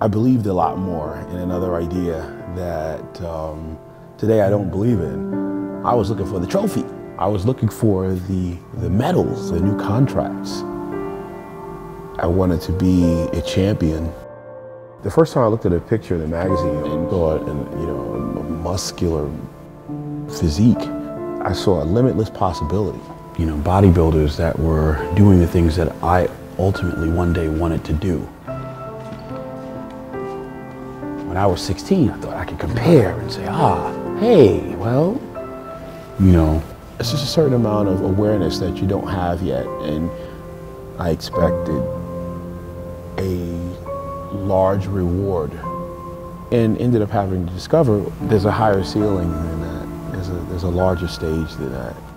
I believed a lot more in another idea that today I don't believe in. I was looking for the trophy. I was looking for the medals, the new contracts. I wanted to be a champion. The first time I looked at a picture in the magazine and thought, a muscular physique, I saw a limitless possibility. Bodybuilders that were doing the things that I ultimately one day wanted to do. When I was 16, I thought I could compare and say, hey, well, it's just a certain amount of awareness that you don't have yet. And I expected a large reward and ended up having to discover there's a higher ceiling than that. There's a larger stage than that.